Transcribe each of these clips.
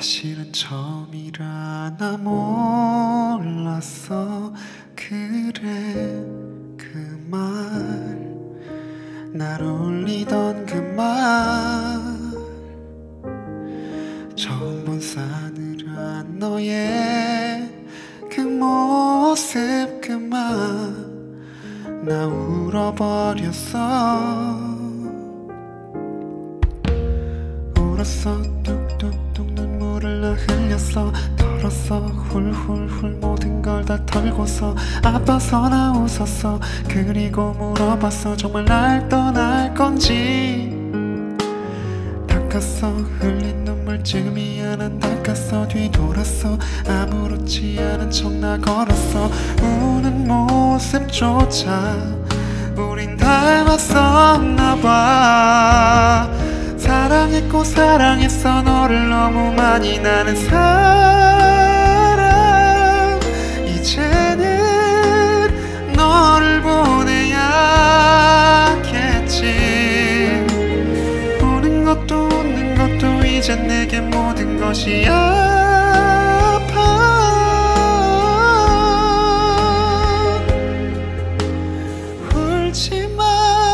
사실은 처음이라 나 몰랐어. 그래 그 말 날 울리던 그 말 처음 본 싸늘한 너의 그 모습 그만 나 울어버렸어. 울었어 뚝뚝뚝 눈물을 나 흘렸어. 털었어 훌훌훌 모든 걸 다 털고서 아파서 나 웃었어. 그리고 물어봤어 정말 날 떠날 건지. 닦았어 흘린 눈물쯤이야 난 닦았어. 뒤돌았어 아무렇지 않은 척 나 걸었어. 우는 모습조차 우린 닮았었나봐. 사랑했고 사랑했어 너를 너무 많이. 나는 사랑 이제는 너를 보내야겠지. 우는 것도 웃는 것도 이젠 내게 모든 것이 아파. 울지마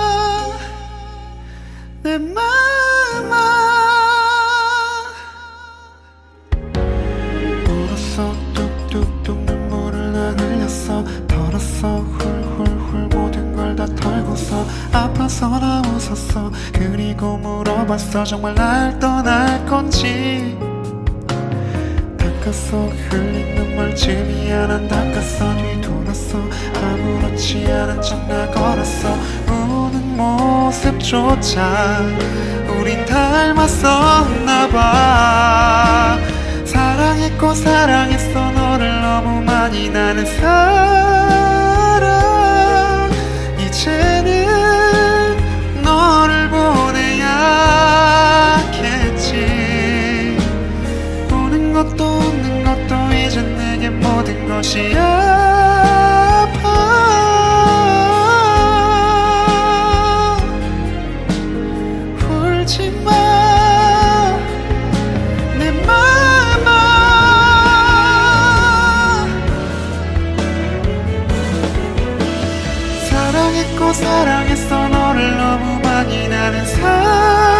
내 맘아. 울었어 뚝뚝뚝 눈물을 나 흘렸어. 털었어 훌훌훌 모든 걸 다 털고서 아파서 나 웃었어. 그리고 물어봤어 정말 날 떠날 건지. 닦았어 흘린 눈물쯤이야 난 닦았어. 뒤돌았어 아무렇지 않은 척 나 걸었어. 우는 모습조차 우린 닮았었나봐. 사랑했고 사랑했어 너를 너무 많이. 나는 사랑 이제는 너를 보내야겠지. 우는 것도 웃는 것도 이젠 내게 모든 것이 아파. 울지마 내 맘아. 사랑했고 사랑했어 너를 너무 많이. 나는